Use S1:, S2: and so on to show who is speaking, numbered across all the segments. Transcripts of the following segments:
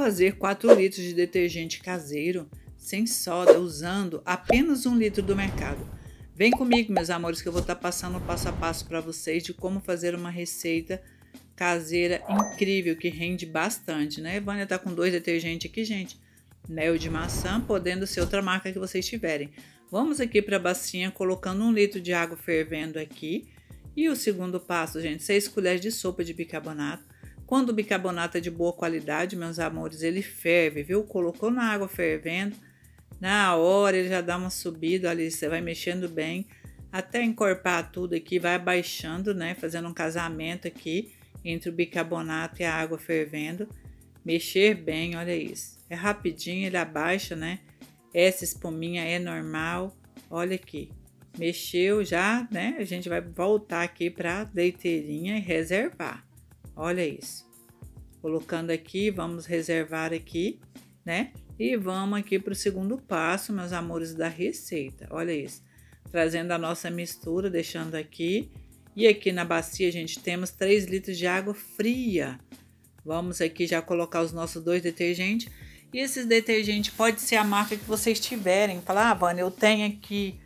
S1: fazer 4 litros de detergente caseiro sem soda usando apenas 1 litro do mercado. Vem comigo, meus amores, que eu vou estar passando o passo a passo para vocês de como fazer uma receita caseira incrível que rende bastante, né? Vânia tá com 2 detergentes aqui, gente. Mel de maçã, podendo ser outra marca que vocês tiverem. Vamos aqui para a bacinha colocando 1 litro de água fervendo aqui. E o segundo passo, gente, 6 colheres de sopa de bicarbonato. Quando o bicarbonato é de boa qualidade, meus amores, ele ferve, viu? Colocou na água fervendo, na hora ele já dá uma subida, ali você vai mexendo bem, até encorpar tudo aqui, vai abaixando, né? Fazendo um casamento aqui entre o bicarbonato e a água fervendo. Mexer bem, olha isso. É rapidinho, ele abaixa, né? Essa espuminha é normal, olha aqui. Mexeu já, né? A gente vai voltar aqui para a leiteirinha e reservar. Olha isso. Colocando aqui, vamos reservar aqui, né? E vamos aqui para o segundo passo, meus amores, da receita. Olha isso. Trazendo a nossa mistura, deixando aqui. E aqui na bacia, gente, temos 3 litros de água fria. Vamos aqui já colocar os nossos 2 detergentes. E esses detergentes pode ser a marca que vocês tiverem. Falar, ah, Vânia, eu tenho aqui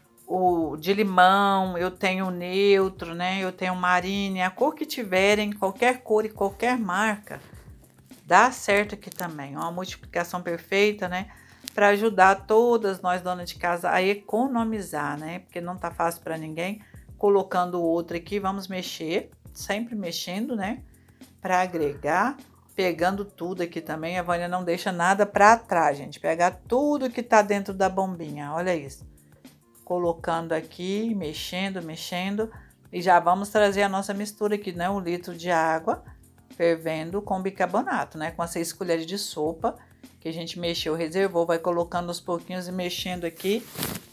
S1: o de limão, eu tenho o neutro, né? Eu tenho o marine, a cor que tiverem, qualquer cor e qualquer marca, dá certo aqui também. Uma multiplicação perfeita, né? Para ajudar todas nós donas de casa a economizar, né? Porque não tá fácil para ninguém. Colocando o outro aqui, vamos mexer, sempre mexendo, né? Para agregar, pegando tudo aqui também. A Vânia não deixa nada para trás, gente. Pegar tudo que tá dentro da bombinha, olha isso. Colocando aqui, mexendo, mexendo. E já vamos trazer a nossa mistura aqui, né? 1 litro de água fervendo com bicarbonato, né? Com as 6 colheres de sopa que a gente mexeu, reservou. Vai colocando aos pouquinhos e mexendo aqui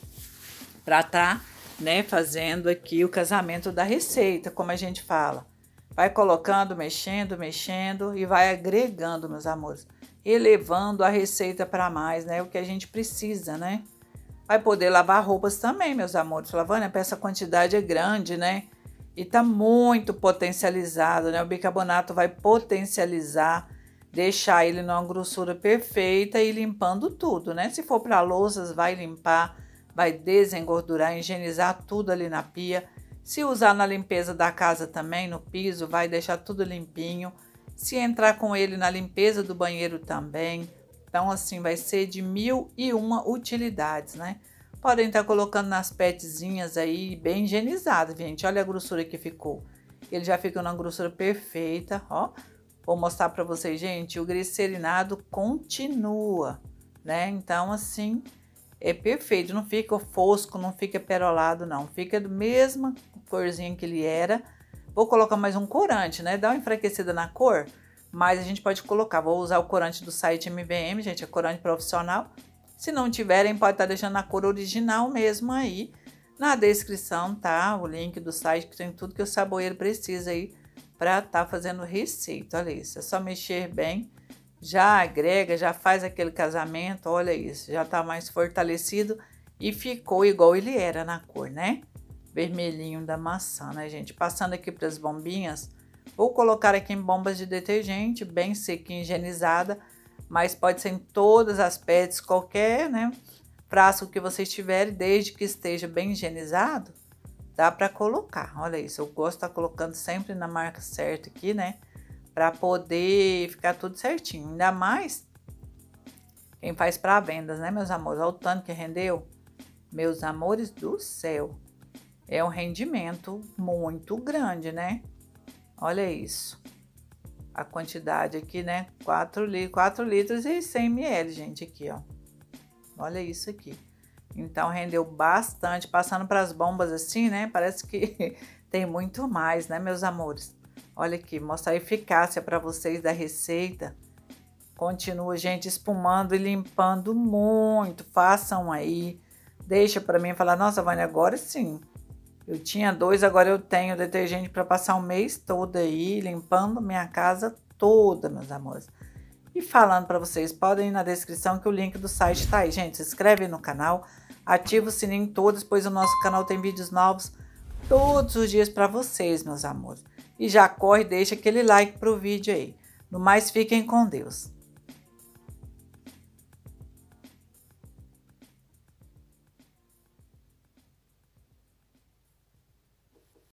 S1: pra tá, né? Fazendo aqui o casamento da receita, como a gente fala. Vai colocando, mexendo, mexendo e vai agregando, meus amores. Elevando a receita para mais, né? O que a gente precisa, né? Vai poder lavar roupas também, meus amores. Lavando, essa quantidade é grande, né? E tá muito potencializado, né? O bicarbonato vai potencializar, deixar ele numa grossura perfeita e limpando tudo, né? Se for para louças, vai limpar, vai desengordurar, higienizar tudo ali na pia. Se usar na limpeza da casa também, no piso, vai deixar tudo limpinho. Se entrar com ele na limpeza do banheiro também. Então, assim, vai ser de 1001 utilidades, né? Podem estar colocando nas petzinhas aí, bem higienizado, gente. Olha a grossura que ficou. Ele já fica numa grossura perfeita, ó. Vou mostrar pra vocês, gente, o glicerinado continua, né? Então, assim, é perfeito. Não fica fosco, não fica perolado, não. Fica do mesma corzinha que ele era. Vou colocar mais um corante, né? Dá uma enfraquecida na cor. Mas a gente pode colocar, vou usar o corante do site MVM, gente, é corante profissional. Se não tiverem, pode estar deixando a cor original mesmo aí. Na descrição, tá? O link do site que tem tudo que o saboeiro precisa aí para estar fazendo receita. Olha isso, é só mexer bem, já agrega, já faz aquele casamento, olha isso. Já tá mais fortalecido e ficou igual ele era na cor, né? Vermelhinho da maçã, né, gente? Passando aqui para as bombinhas. Vou colocar aqui em bombas de detergente, bem sequinha, higienizada, mas pode ser em todas as pets, qualquer, né, frasco que vocês tiverem, desde que esteja bem higienizado, dá para colocar. Olha isso, eu gosto de estar colocando sempre na marca certa aqui, né, para poder ficar tudo certinho. Ainda mais quem faz para vendas, né, meus amores? Olha o tanto que rendeu. Meus amores do céu, é um rendimento muito grande, né? Olha isso, a quantidade aqui, né? 4 litros e 100 ml, gente, aqui, ó. Olha isso aqui. Então, rendeu bastante. Passando para as bombas assim, né? Parece que tem muito mais, né, meus amores? Olha aqui, mostrar a eficácia para vocês da receita. Continua, gente, espumando e limpando muito. Façam aí. Deixa para mim falar, nossa, Vânia, agora sim. Eu tinha 2, agora eu tenho detergente para passar o mês todo aí, limpando minha casa toda, meus amores. E falando para vocês, podem ir na descrição que o link do site tá aí. Gente, se inscreve no canal, ativa o sininho todos, pois o nosso canal tem vídeos novos todos os dias para vocês, meus amores. E já corre, deixa aquele like pro vídeo aí. No mais, fiquem com Deus.